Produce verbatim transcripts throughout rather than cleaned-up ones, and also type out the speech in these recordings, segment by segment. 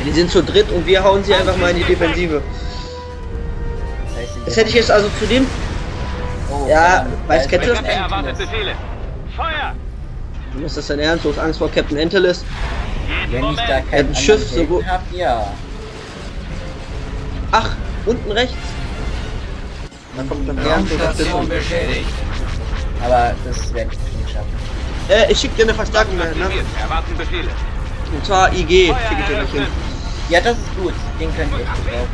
Die sind zu dritt und wir hauen sie einfach mal in die Defensive. Das heißt, Das hätte ich jetzt also zu dem... Oh, Ja, da weiß ist Kette? Captain Entelis. Feuer! Ist das dein Ernst? Du hast Angst vor Captain Entelis? Wenn ich da ein kein Schiff so gut- hab, ja. Ach, unten rechts. Da kommt dann Ernst Unterstützung. beschädigt. Aber das werde ich bestimmt schaffen. Äh, ich schicke dir eine Verstärkung mehr, ne? Aktiviert. Erwarten Befehle. Und zwar I G, schicke ich dir nicht hin. Ja, das ist gut. Den könnt ihr echt gebrauchen.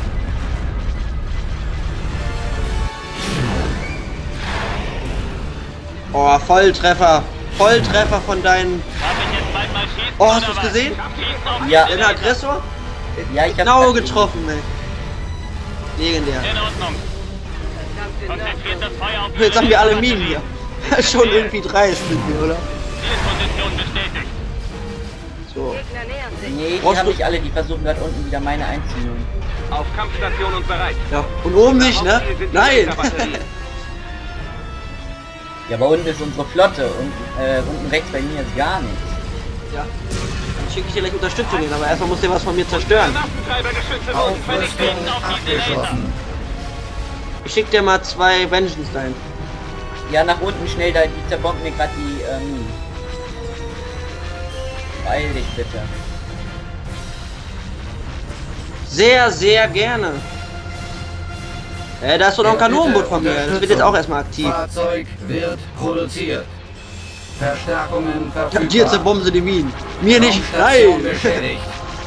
Oh, Volltreffer. Volltreffer von deinen... Oh, hast du es gesehen? Ja, Den Aggressor? ja, ich hab Genau grad- getroffen, ey. Legendär. In Ordnung. Konzentriert das Feuer auf Jetzt haben wir alle Minen hier. Schon irgendwie dreist mit mir, oder? Zielposition bestätigt. So. Nee, die Brauchst haben du- nicht alle, die versuchen gerade unten wieder meine einzunehmen. Auf Kampfstation und bereit. Ja. Und oben nicht, ne? Hauptziel sind die Nein! Laserbatterien. Ja, aber unten ist unsere Flotte und äh, unten rechts bei mir ist gar nichts. Ja. Dann schicke ich dir gleich Unterstützung hin, aber erstmal musst du was von mir zerstören. Granatenschreibergeschütze wurden vernichtet. Aufrüstung Auf diese Laser. abgeschlossen. Ich schick dir mal zwei Vengeance dahin. Ja, nach unten schnell, da die zerbomben mir gerade die ähm. Beeil dich bitte. Sehr, sehr gerne. Äh, da ist doch noch ein Kanonenboot von mir. Das wird jetzt auch erstmal aktiv. Fahrzeug wird produziert. Verstärkungen verfügbar. Dir zerbomben sie die Minen. Mir nicht. Raumstation Nein! beschädigt.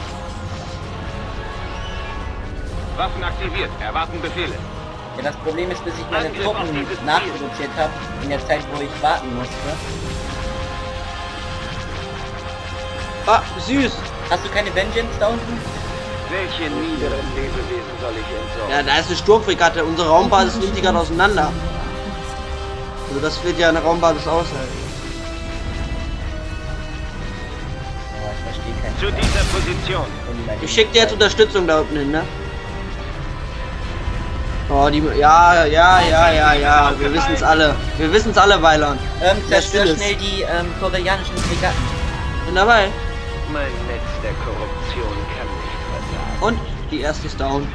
Waffen aktiviert. Erwarten Befehle. Ja, das Problem ist, bis ich meine Angriff auf Truppen dieses Ziel. nachproduziert habe, in der Zeit, wo ich warten musste. Ah, süß. Hast du keine Vengeance da unten? Welche niederen Lebewesen soll ich entsorgen? Ja, da ist eine Sturmfregatte. Unsere Raumbasis nimmt die gerade auseinander. Also das wird ja eine Raumbasis aushalten. Oh, ich verstehe keinen Zu dieser Position. Ich schicke dir jetzt Unterstützung da unten hin, ne? Oh, die... Ja, ja, ja, ja, ja. Wir wissen es alle. Wir wissen es alle, Weilon. Ähm, Wer zerstör still ist. schnell die ähm, koreanischen Fregatten. Bin dabei. Mein Netz der Korruption kann nicht versagen. Und die erste ist down.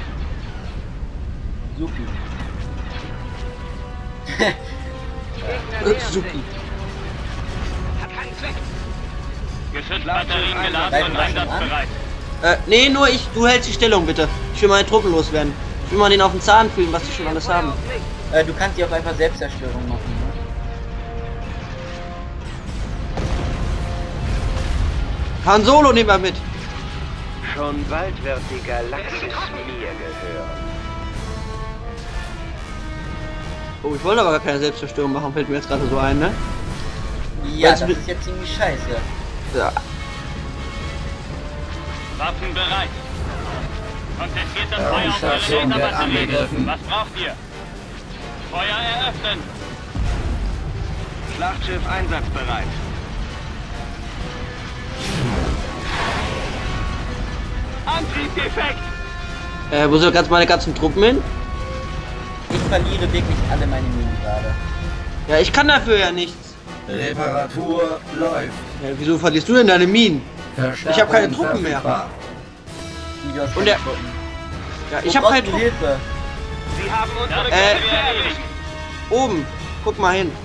Supi. Supi. Geschützbatterien geladen Bleib und mal einsatzbereit. Äh, nee, nur ich. Du hältst die Stellung, bitte. Ich will meine Truppen loswerden. Ich will mal den auf den Zahn fühlen, was die schon alles haben. Äh, du kannst die auch einfach Selbstzerstörung machen. Ne? Han Solo nehmen wir mit. Schon bald wird die Galaxis mir gehören. Oh, ich wollte aber gar keine Selbstzerstörung machen, fällt mir jetzt gerade so ein, ne? Ja, Weil's das mit- ist jetzt ziemlich scheiße. Ja. Waffen bereit. Konzentriert das Feuer auf Raumstation Ihre wird Laserbatterien. angegriffen. Was braucht ihr? Feuer eröffnen. Schlachtschiff einsatzbereit. Antrieb defekt. Äh, wo sind ganz meine ganzen Truppen hin? Ich verliere wirklich alle meine Minen gerade. Ja, ich kann dafür ja nichts. Reparatur läuft. Ja, wieso verlierst du denn deine Minen? Verstärkung Ich hab keine Truppen mehr. verfügbar. Wie, du hast Und keine der- Truppen. Ja, Wo ich habe brauchst keine du Truppen. Hilfe. Sie haben unsere Äh, Kämpfe erledigt. Oben. Guck mal hin.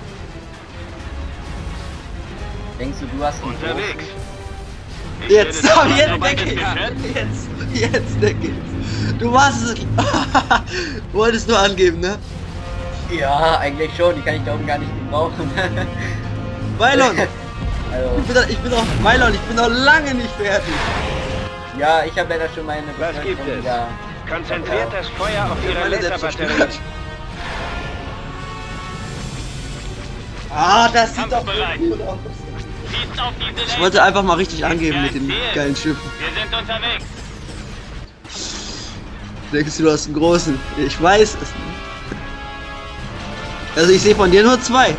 Denkst du, du hast einen Unterwegs. Ich Jetzt, werde oh, das jetzt sobald denke es ich. geschätzt. Jetzt, jetzt denke ich. Du warst es. Wolltest nur angeben, ne? Ja, eigentlich schon. Die kann ich da oben gar nicht gebrauchen. Weilon, Also, ich bin, doch- ich bin doch, Weilon, ich bin noch lange nicht fertig. ja, ich habe leider schon meine Was gibt Bevölkerung es? da. Konzentriert das Feuer auf Ihre Meine Laserbatterien. selbst Ah, das sieht doch Kampfbereit. gut aus. Schießt auf diese Ich Laser. wollte einfach mal richtig angeben mit den geilen Schiffen. Wir sind unterwegs. Denkst du, du hast einen großen? Ich weiß es nicht. Also ich sehe von dir nur zwei.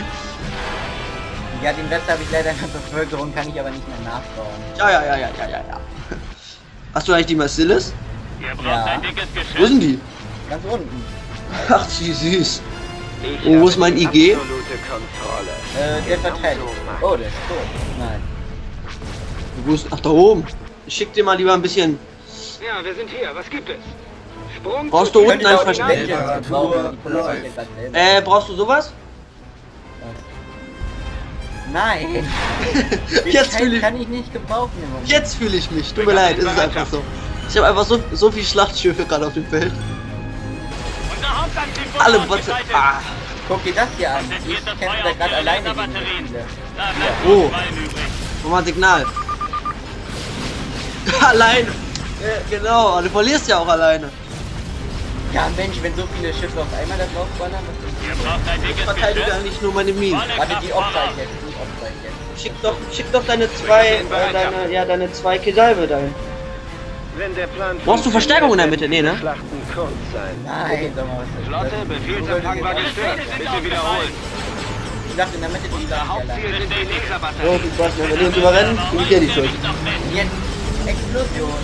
Ja, den Rest habe ich leider in der Bevölkerung, kann ich aber nicht mehr nachbauen. Ja, ja, ja, ja, ja, ja, ja. Hast du eigentlich die Marcellus? Ihr braucht Ja. ein dickes Wo sind Geschütz. die? Ganz unten. Ach, wie süß. Ich Oh, wo ist habe mein die I G? Absolute Kontrolle. Äh, der verteidigt. Oh, der ist tot. Nein. Wo ist? Ach, da oben. Ich schick dir mal lieber ein bisschen. Ja, wir sind hier. Was gibt es? Sprung. Brauchst du zu- unten ein Könnt ihr auch die Versteck? Vengeance gebrauchen, die Polizei läuft. gerade selber. Äh, brauchst du sowas? Nein! Jetzt fühle ich, kann ich nicht gebrauchen im Moment. jetzt fühle ich mich. Tut mir leid, ist es einfach so. Ich habe einfach so, so viel Schlachtschiffe gerade auf dem Feld. Alle Bots. Ah. Guck dir das hier an. Ich kämpfe da gerade alleine gegen die Spiele. Oh. Mach mal ein Signal. Alleine. Ja, genau, du verlierst ja auch alleine. Ja Mensch, wenn so viele Schiffe auf einmal da drauf ballern, was Ich verteidige eigentlich nur meine Minen. warte, die Opfer jetzt, die Opfer jetzt. Schick doch, schick doch deine zwei, äh, deine, ja, deine zwei Kedalbe dahin. Wenn der Plan Brauchst du Verstärkung in der Mitte? Nee, ne? Schlachten kurz sein. Nein, sag mal, was ist das? Flotte, Befehlsempfang war gestört. Bitte wiederholen. Ich dachte in der Mitte die Schlacht allein. Hauptziel sind die So, Laserbatterien. viel Spaß, wenn wir uns überrennen, bin ich dir die Schuld. Jetzt Explosion.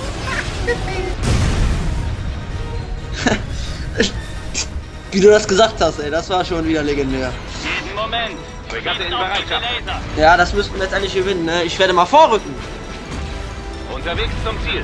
Wie du das gesagt hast, ey, das war schon wieder legendär. Jeden Moment. Fregatte in Bereitschaft. Ja, das müssten wir jetzt eigentlich gewinnen, ne? Ich werde mal vorrücken. Unterwegs zum Ziel.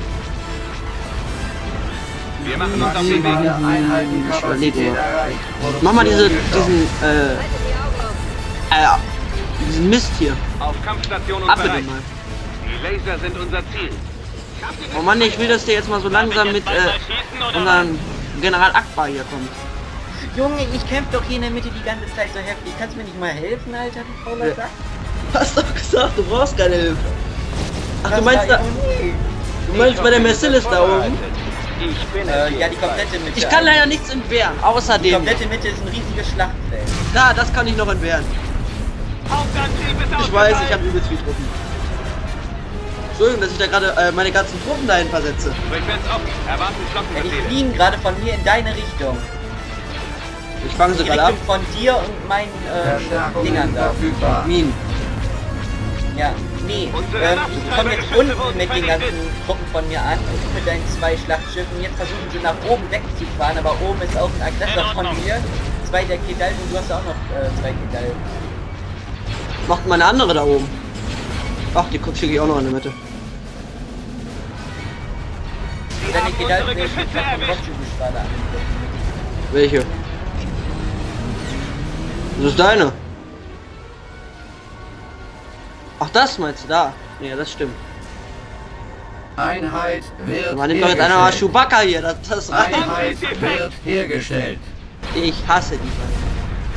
Wir machen uns auf den Weg. Maximale Einheitenkapazität erreicht. Mach mal diese, Produktion diesen, äh, äh, diesen Mist hier. Auf Kampfstation und Ab mit bereit. dem mal. Die Laser sind unser Ziel. Oh Mann, ich will, dass der jetzt mal so langsam mit, äh, unserem General Akbar hier kommt. Junge, ich kämpfe doch hier in der Mitte die ganze Zeit so heftig. Kannst du mir nicht mal helfen, Alter, du fauler Ja. Sack? Hast doch gesagt, du brauchst keine Hilfe. Ach, du Das meinst war da, Ironie. du meinst bei der Mercedes da oben? Ich bin Äh, es. ja, die komplette Mitte. Ich kann leider nichts entbehren, Die außerdem. komplette Mitte ist ein riesiges Schlachtfeld. Da, das kann ich noch entbehren. Hauptantrieb ist Ich weiß, ich habe übelst viel Truppen. Entschuldigung, dass ich da gerade äh, meine ganzen Truppen dahin versetze. Frequenz offen. Erwarten Ja, die Flottenbefehle. fliegen gerade von mir in deine Richtung. Ich fange sie Die gerade ab. Richtung von dir und meinen äh, Verstärkungen Dingern da. verfügbar. Minen. Ja, nee. Unsere Ähm, Waffen- ich komme jetzt Geschütze unten wurden mit den vernichtet. ganzen Truppen von mir an und mit deinen zwei Schlachtschiffen. Jetzt versuchen sie nach oben wegzufahren, aber oben ist auch ein Aggressor von mir. Zwei der Kedal und du hast auch noch äh, zwei Kedal. Macht meine andere da oben. Ach, die schicke ich auch noch in der Mitte. Sie Deine haben Kedal unsere will ich Geschütze mit erwischt. Rotschuhgeschwader angegriffen. Welche? Das ist deine. Ach, das meinst du da? Ja, das stimmt. Einheit wird Man nimmt doch jetzt einer mal hergestellt. Chewbacca hier, das, das reicht. Einheit wird hergestellt. Ich hasse die beiden.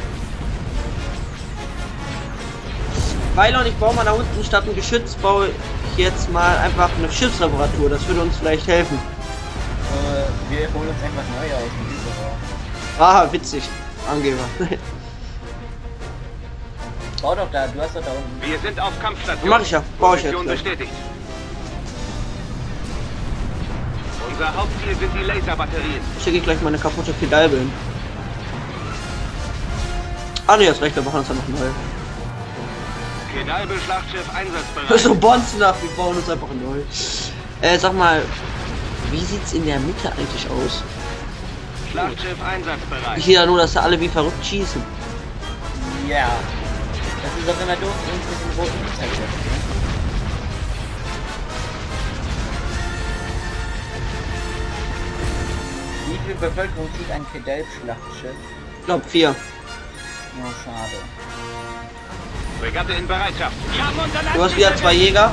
Weilon, ich baue mal da unten statt ein Geschütz, baue ich jetzt mal einfach eine Schiffsreparatur. Das würde uns vielleicht helfen. Äh, wir holen uns einfach neue aus dem Lieferraum. Ah, witzig. Angeber. Bau doch da, du hast doch da unten. Wir sind auf Kampfstation. Mach ich ja, baue ich Position jetzt, ja. bestätigt. Unser Hauptziel sind die Laserbatterien. Schicke ich gleich meine kaputte Pedalbe hin. Ah ne, hast recht, wir machen uns dann noch neu. Kedalbe-Schlachtschiff einsatzbereit. So Bonzen nach, wir bauen uns einfach neu. Äh, sag mal, wie sieht's in der Mitte eigentlich aus? Schlachtschiff einsatzbereit. Ich sehe ja nur, dass da alle wie verrückt schießen. Ja. Das ist auch immer doof, uns mit dem roten Hintergrund. Wie viel Bevölkerung zieht ein Kedel-Schlachtschiff? Ich glaube vier. Oh, schade. Fregatte in Bereitschaft. Wir haben unser Land Du hast wieder zwei Jäger.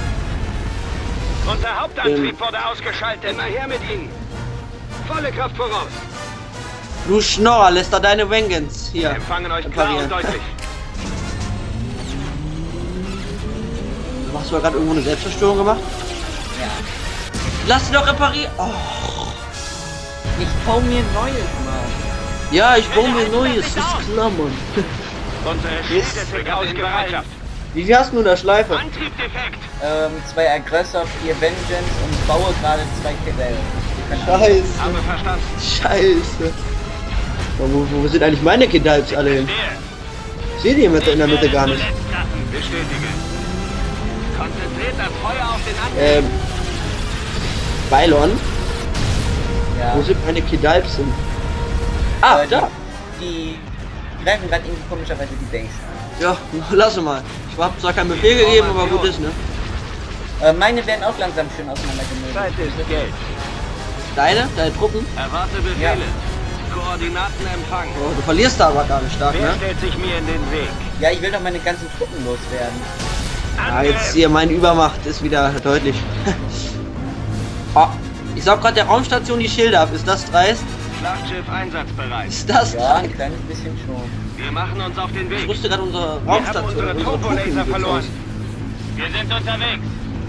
Unser Hauptantrieb Ähm. wurde ausgeschaltet. Immer her mit ihnen. Volle Kraft voraus. Du Schnorrer, lässt da deine Vengeance Wir hier. empfangen euch klar reparieren. und deutlich. Hast du da gerade irgendwo eine Selbstzerstörung gemacht? Ja. Lass sie doch reparieren. Oh. Ich baue mir ein neues mal. Ja, ich baue mir neues. Das ist klar, Mann. Unsere Schilde sind ausgereift. Wie viel hast du in der Schleife? Antrieb defekt. Ähm, zwei Aggressor, vier Vengeance und baue gerade zwei Kedel. Scheiße. Habe verstanden. Scheiße. Wo, wo sind eigentlich meine Kindheits alle hin? Ich sehe die in der Mitte gar nicht. Bestätige. Konzentriert das Feuer auf den Antrieb. Ähm. Weilon? Ja. Wo sind meine Kidalps hin? Ah, Äh, da. Die, die greifen gerade irgendwie komischerweise die Base an. Ja, lass mal. Ich hab zwar keinen Befehl gegeben, aber gut ist, ne? Äh, meine werden auch langsam schön auseinandergemöbelt. Zeit ist Geld. Deine? Deine Truppen? Erwarte Befehle. Ja. Koordinaten empfangen. Oh, du verlierst da aber gar nicht stark, Wer ne? stellt sich mir in den Weg? Ja, ich will doch meine ganzen Truppen loswerden. Ja, jetzt hier meine Übermacht ist wieder deutlich. Oh, ich saug gerade der Raumstation die Schilder ab. Ist das dreist? Schlachtschiff einsatzbereit. Ist das Ja, dreist? ein kleines bisschen schon. Wir machen uns auf den Ich Weg. rüste gerade unsere Wir haben Raumstation. unsere unsere Turbolaser Truppen verloren. aus. Wir sind unterwegs.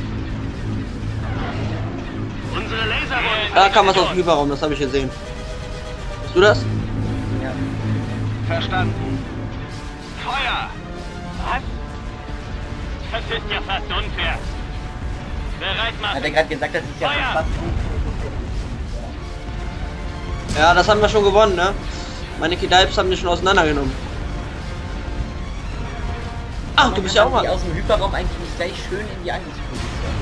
Unsere Laser wollen... Da kam was aus dem Hyperraum, das habe ich gesehen. Bist du das? Ja. Verstanden. Feuer! Was? Das ist ja fast unfair. Bereit machen. Hat er gerade gesagt, das ist ja Feuer! fast... Ja, das haben wir schon gewonnen, ne? Meine Kidalps haben die schon auseinandergenommen. Ach, du bist ja auch Die mal. aus dem Hyperraum eigentlich nicht gleich schön in die Angriffsposition.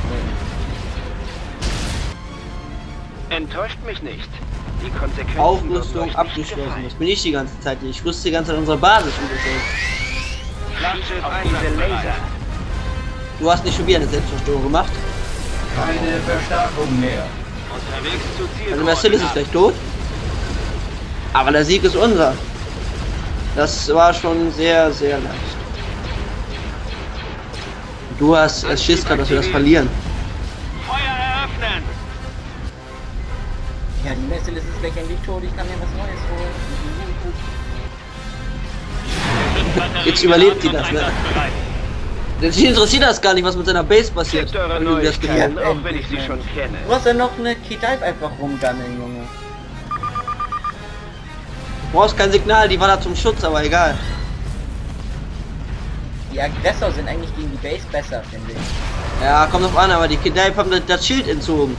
Enttäuscht mich nicht. Die Konsequenzen werden Aufrüstung euch nicht abgeschlossen. gefallen. Das bin ich die ganze Zeit hier. Ich rüste die ganze Zeit unsere Basis umgestellt. Schlachtschiff Auf einsatzbereit. diese Laser. Du hast nicht schon wieder eine Selbstzerstörung gemacht. Keine Verstärkung mehr. Unterwegs zu Ziel. Also Mercedes ist gleich tot. Aber der Sieg ist unser. Das war schon sehr, sehr leicht. Du hast es Schiss gehabt, dass wir das verlieren. Feuer eröffnen. Ja, die Mercedes ist gleich endlich tot, ich kann mir was Neues holen. Jetzt überlebt die das, ne? Die interessiert das gar nicht, was mit seiner Base passiert. Checkt eure Wenn du das Neuigkeiten, gelernt. auch wenn ich sie schon kenne. Du hast ja noch eine Kidalp einfach rumgammeln, Junge. Du brauchst kein Signal, die war da zum Schutz, aber egal. Die Aggressor sind eigentlich gegen die Base besser, finde ich. Ja, kommt drauf an, aber die Kidalp haben das, das Schild entzogen.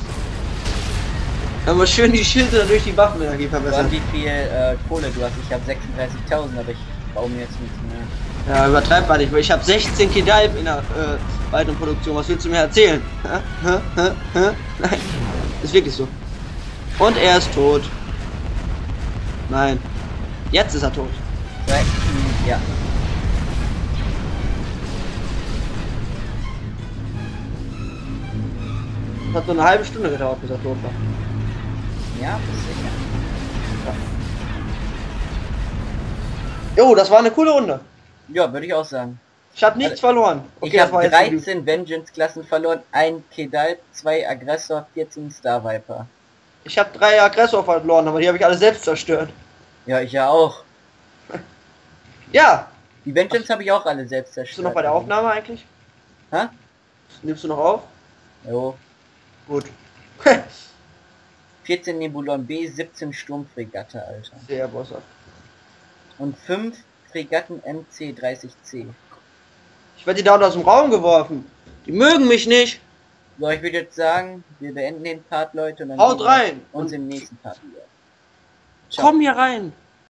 Dann haben wir schön die Schilde durch die Waffenenergie Und verbessert. wie viel äh, Kohle du hast. Ich habe sechsunddreißigtausend, aber ich baue mir jetzt nichts mehr. Ja, übertreib mal nicht, weil ich habe sechzehn Kidalp in der äh, weiteren Produktion. Was willst du mir erzählen? Hä? Hä? Hä? Hä? Nein, ist wirklich so. Und er ist tot. Nein. Jetzt ist er tot. Zwei, ja. Das hat so eine halbe Stunde gedauert, bis er tot war. Ja, bist sicher. Jo, das war eine coole Runde. Ja, würde ich auch sagen. Ich habe nichts verloren. Ich das habe war jetzt dreizehn Vengeance-Klassen verloren, ein Kedalp, zwei Aggressor, vierzehn Star Viper. Ich habe drei Aggressor verloren, aber die habe ich alle selbst zerstört. Ja, ich ja auch. Ja. Die Vengeance habe ich auch alle selbst zerstört. Bist du noch bei der Aufnahme eigentlich? Hä? Nimmst du noch auf? Jo. Gut. vierzehn Nebulon B, siebzehn Sturmfregatte, Alter. Sehr bosshaft. Und fünf Fregatten M C dreißig C. Ich werde die dauernd aus dem Raum geworfen. Die mögen mich nicht. So, ich würde jetzt sagen, wir beenden den Part, Leute. Und dann Haut sehen wir rein. uns im nächsten Part wieder. Ciao. Komm hier rein.